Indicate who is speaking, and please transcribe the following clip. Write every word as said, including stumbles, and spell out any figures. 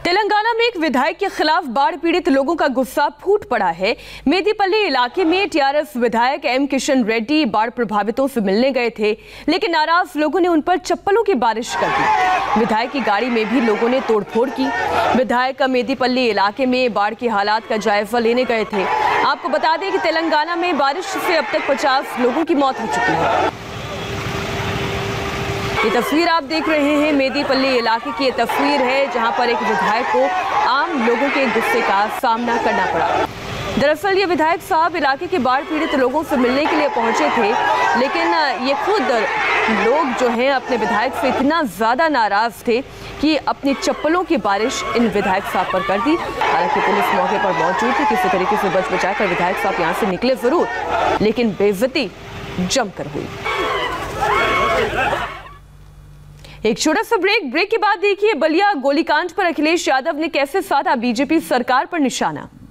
Speaker 1: तेलंगाना में एक विधायक के खिलाफ बाढ़ पीड़ित लोगों का गुस्सा फूट पड़ा है। मेदीपल्ली इलाके में टीआरएस विधायक एम किशन रेड्डी बाढ़ प्रभावितों से मिलने गए थे, लेकिन नाराज लोगों ने उन पर चप्पलों की बारिश कर दी। विधायक की गाड़ी में भी लोगों ने तोड़फोड़ की। विधायक का मेदीपल्ली इलाके में बाढ़ के हालात का जायजा लेने गए थे। आपको बता दें कि तेलंगाना में बारिश से अब तक पचास लोगों की मौत हो चुकी है। ये तस्वीर आप देख रहे हैं मेदीपल्ली इलाके की। ये तस्वीर है जहां पर एक विधायक को आम लोगों के गुस्से का सामना करना पड़ा। दरअसल ये विधायक साहब इलाके के बाढ़ पीड़ित लोगों से मिलने के लिए पहुंचे थे, लेकिन ये खुद लोग जो हैं अपने विधायक से इतना ज़्यादा नाराज थे कि अपनी चप्पलों की बारिश इन विधायक साहब पर कर दी। हालांकि पुलिस मौके पर मौजूद थी, किसी तरीके से बच बचाकर विधायक साहब यहाँ से निकले जरूर, लेकिन बेइज्जती जमकर हुई। एक छोटा सा ब्रेक ब्रेक के बाद देखिए बलिया गोलीकांड पर अखिलेश यादव ने कैसे साधा बीजेपी सरकार पर निशाना।